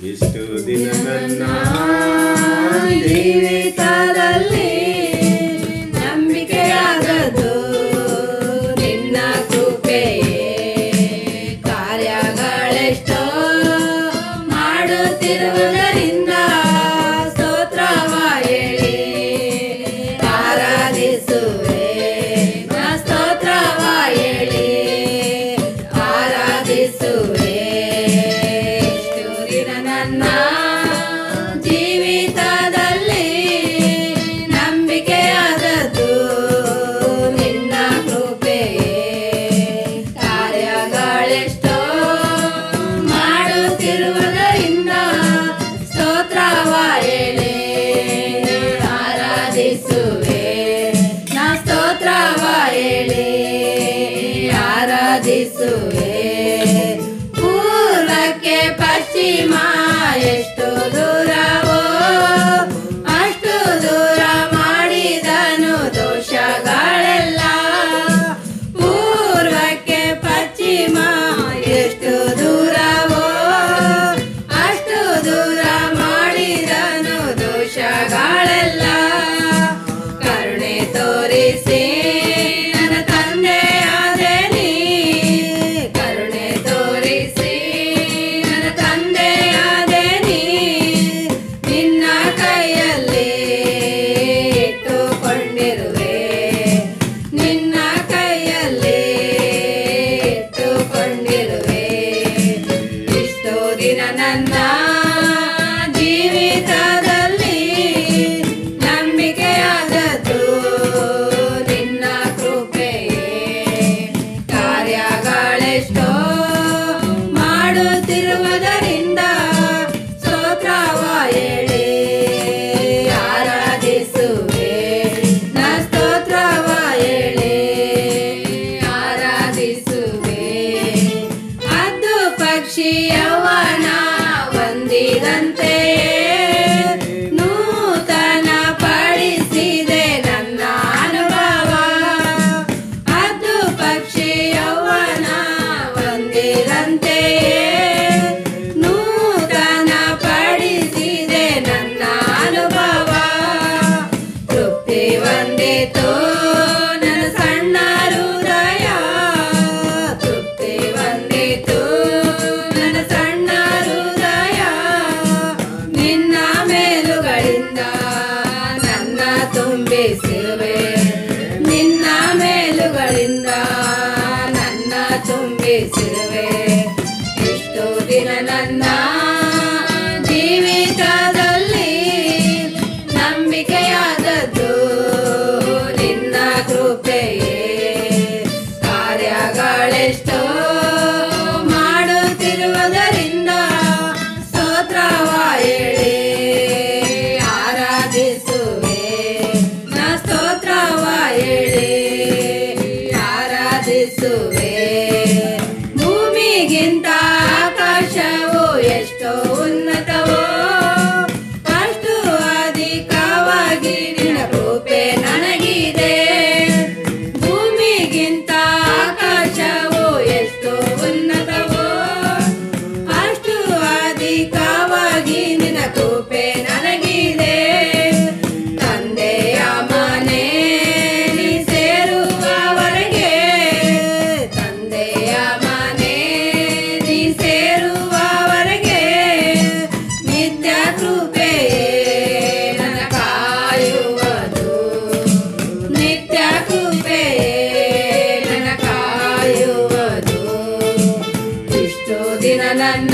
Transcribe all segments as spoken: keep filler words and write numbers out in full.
ಇಷ್ಟು ದಿನ ನನ್ನ ಜೀವಿತದಲ್ಲಿ ನಂಬಿಕೆಯಾಗದು ನಿನ್ನ ಕೃಪೆಯೇ. ಕಾರ್ಯಗಳೆಷ್ಟೋ ಮಾಡುತ್ತಿರುವುದರಿಂದ ಸ್ತೋತ್ರವ ಹೇಳಿ ಆರಾಧಿಸುವೆ. ನಾ ಸ್ತೋತ್ರವ ಹೇಳಿ ಆರಾಧಿಸುವೆ. ಇಷ್ಟು ದಿನ ನನ್ನ ಜೀವಿತದಲ್ಲಿ ನಂಬಿಕೆಯಾದದ್ದು ನಿನ್ನ ಕೃಪೆಯೇ. ಕಾರ್ಯಗಳೆಷ್ಟೋ ಮಾಡುತ್ತಿರುವುದರಿಂದ ಸ್ತೋತ್ರವ ಹೇಳಿ ಆರಾಧಿಸುವೆ. ನಾ ಸ್ತೋತ್ರವ ಹೇಳಿ ಆರಾಧಿಸುವೆ. ಪೂರ್ವಕ್ಕೆ ಪಶ್ಚಿಮ ಎಷ್ಟು ದೂರವೋ ಅಷ್ಟು ದೂರ ಮಾಡಿದನು ದೋಷಗಳೆಲ್ಲ. ಪೂರ್ವಕ್ಕೆ ಪಶ್ಚಿಮ ಎಷ್ಟು ದೂರವೋ ಅಷ್ಟು ದೂರ ಮಾಡಿದನು ದೋಷಗಳೆಲ್ಲ. ಕರುಣೆ ತೋರಿಸಿ ನನ್ನ ತಂದೆಯಾದೆ ನೀ. ಕರುಣೆ ತೋರಿಸಿ ನನ್ನ ತಂದೆಯಾದೆ ನೀ. ನಿನ್ನ ಕೈಯಲ್ಲಿ ಇಟ್ಟುಕೊಂಡಿರುವೆ. ನಿನ್ನ ಕೈಯಲ್ಲಿ ಇಟ್ಟುಕೊಂಡಿರುವೆ. ಇಷ್ಟೋ ದಿನ ನನ್ನ ಜೀವಿತದಲ್ಲಿ ನಂಬಿಕೆಯಾದದ್ದು ನಿನ್ನ ಕೃಪೆಯೇ. ಕಾರ್ಯಗಳೆಷ್ಟೋ ಮಾಡುತ್ತಿರುವುದರಿಂದ ಸ್ತೋತ್ರವ ಹೇಳಿ ಆರಾಧಿಸುವೆ. ನಾ ಸ್ತೋತ್ರವ ಹೇಳಿ ಆರಾಧಿಸುವೆ. ಅದು ಪಕ್ಷಿ ಯೌವನ ಹೊಂದಿದಂತೆಯೇ ನೂತನ ಪಡಿಸಿದೆ ನನ್ನ ಅನುಭವ. ಅದು ಪಕ್ಷಿ ಯೌವನ ಹೊಂದಿದಂತೆಯೇ ನೂತನ ಪಡಿಸಿದೆ ನನ್ನ ಅನುಭವ. ತೃಪ್ತಿ ಹೊಂದಿತು ನನ್ನ ಸಣ್ಣ ಹೃದಯ. ತೃಪ್ತಿ ಹೊಂದಿತು ನನ್ನ ಸಣ್ಣ ಹೃದಯ. ನಿನ್ನ ಮೇಲುಗಳಿಂದ ನನ್ನ ತುಂಬಿಸಿರುವೆ. ನಿನ್ನ ಮೇಲುಗಳಿಂದ ನನ್ನ ತುಂಬಿಸಿರುವೆ. ಇಷ್ಟು ದಿನ ನನ್ನ ಜೀವಿತದಲ್ಲಿ ನಂಬಿಕೆಯಾದದ್ದು ನಿನ್ನ ಕೃಪೆಯೇ. ಕಾರ್ಯಗಳೆಷ್ಟೋ ಮಾಡುತ್ತಿರುವುದರಿಂದ ಸ್ತೋತ್ರವ ಹೇಳಿ ಆರಾಧಿಸುವೆ. ನಾ ಸ್ತೋತ್ರವ ಹೇಳಿ ಆರಾಧಿಸುವೆ. ಭೂಮಿಗಿಂತ ಆಕಾಶವು ಎಷ್ಟೋ ಉನ್ನತವೋ ಅಷ್ಟು ಅಧಿಕವಾಗಿ ನಿನ್ನ ಕೃಪೆ ನನಗಿದೆ. ಭೂಮಿಗಿಂತ ಆಕಾಶವು ಎಷ್ಟೋ ಉನ್ನತವೋ ಅಷ್ಟು ಅಧಿಕವಾಗಿ ನಿನ್ನ ಕೃಪೆ ನನಗಿದೆ. ತಂದೆಯ ಮನೆ ನೀ ಸೇರುವವರೆಗೆ. ತಂದೆಯ ಮನೆ ನೀ ಸೇರುವವರೆಗೆ ನಿತ್ಯ ಕೃಪೆಯೇ ನನ್ನ ಕಾಯುವುದು. ನಿತ್ಯ ಕೃಪೆಯೇ ನನ್ನ ಕಾಯುವುದು. ಇಷ್ಟು ದಿನ ನನ್ನ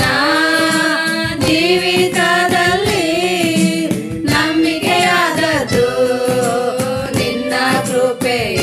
ಜೀವಿತದಲ್ಲಿ ನಂಬಿಕೆಯಾದದ್ದು ನಿನ್ನ ಕೃಪೆಯೇ.